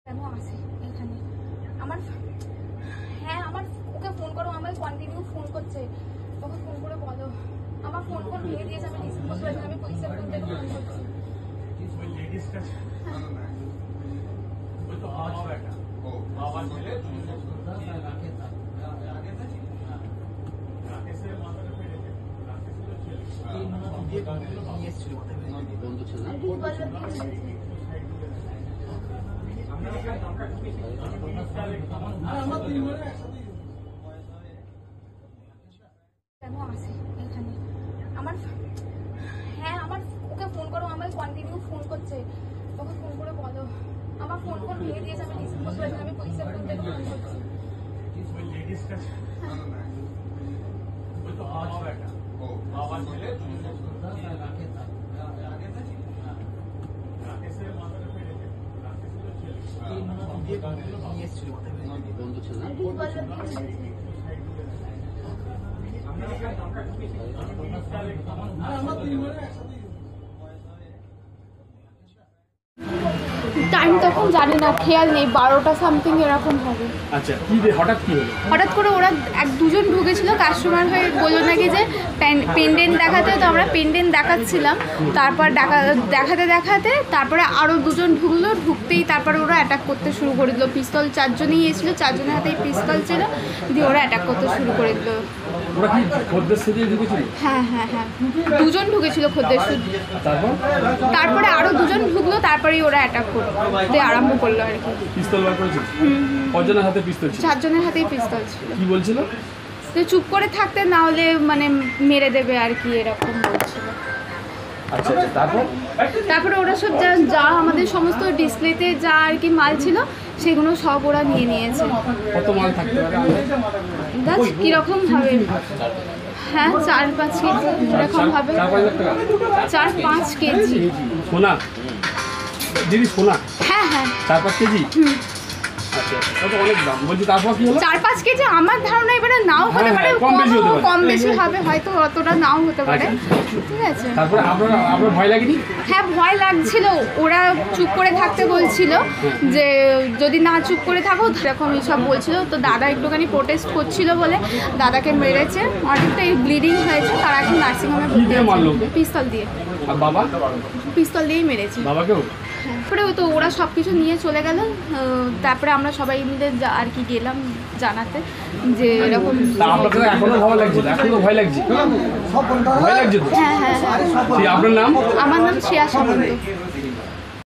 কেন আসে এখানে আমার? হ্যাঁ, আমার ওকে ফোন করো, আমাকে কন্টিনিউ ফোন করছে। ওকে ফোন করে বলো। আমার ফোন ভেঙে দিয়েছে, আমি রিসিভ করতে পারছি না, আমি পুলিশের ফোন থেকে ফোন করছি। কেন আসে এখানে আমার? হ্যাঁ, আমার ওকে ফোন করো, আমাকে কন্টিনিউ ফোন করছে। ওকে ফোন করে বলো। আমার ফোন ভেঙে দিয়েছে, আমি রিসিভ করতে পারছি না, আমি পুলিশের ফোন থেকে ফোন করছি। টাইম তখন জানি না, খেয়াল নেই, 12টা সামথিং এরকম হবে। আচ্ছা, কি হঠাৎ কি হলো? হঠাৎ করে ওরা দুজন ঢুকেছিল, কাস্টমার হয়ে বললো নাকি যে পেন্ডেন্ট দেখাতে, তো আমরা পেন্ডেন্ট দেখাচ্ছিলাম। তারপর দেখাতে দেখাতে তারপরে আরও দুজন ঢুকলো, ঢুকতেই তারপরে ওরা অ্যাটাক করতে শুরু করে দিল। পিস্তল 4 জনই এসেছিলো, 4 জনের হাতেই পিস্তল ছিল, দিয়ে ওরা অ্যাটাক করতে শুরু করে দিল। ওরা কি খদ্দের সেজে ঢুকেছিল? হ্যাঁ, 2জন ঢুকেছিল খদ্দের শুধু। তারপরে আরও 2জন ঢুকলো, তারপরেই ওরা অ্যাটাক করতে আরম্ভ করলো আর কি। পিস্তল বার করেছিল? কজনের হাতে পিস্তল ছিল? 4 জনের হাতেই পিস্তল ছিল। কি বলছিল? তো চুপ করে থাকতে, না হলে মানে মেরে দেবে আর কি, এরকম বলছিল। আচ্ছা, তারপরে ওরা সব যা আমাদের সমস্ত ডিসপ্লেতে যা আর কি মাল ছিল, সেগুলো সব ওরা নিয়ে নিয়েছে। কত মাল থাকতে পারে? কিরকম হবে? হ্যাঁ, 4-5 কেজি এরকম হবে। 4-5 কেজি সোনা? দিদি সোনা? হ্যাঁ 4-5 কেজি? আচ্ছা, অনেক দাম। বলছি তারপর কি হলো? 4-5 কেজি আমার ধারণা এবারে নাও হতে পারে, কম বেশি হবে, হয়তো অতটা নাও হতে পারে। ঠিক আছে। তারপরে আপনার ভয় লাগেনি? হ্যাঁ, ভয় লাগছিল। ওরা চুপ করে থাকতে বলছিল, যে যদি না চুপ করে থাকো এরকম এইসব বলছিল। তো দাদা একটুখানি প্রোটেস্ট করছিল বলে দাদাকে মেরেছে, অনেকটাই ব্লিডিং হয়েছে। তারা এখন নার্সিংহোমে ভর্তি আছে। পিস্তল দিয়ে। আর বাবা? পিস্তল দিয়েই মেরেছে বাবাকেও? তারপরে তো ওরা সব কিছু নিয়ে চলে গেল। তারপরে আমরা সবাই মিলে আর কি গেলাম জানাতে যে এরকম। এখনো ভয় লাগছে? এখনো ভয় লাগছে? ভয় লাগছে তো? হ্যাঁ। আপনার নাম? আমার নাম শ্রেয়া সামন্ত।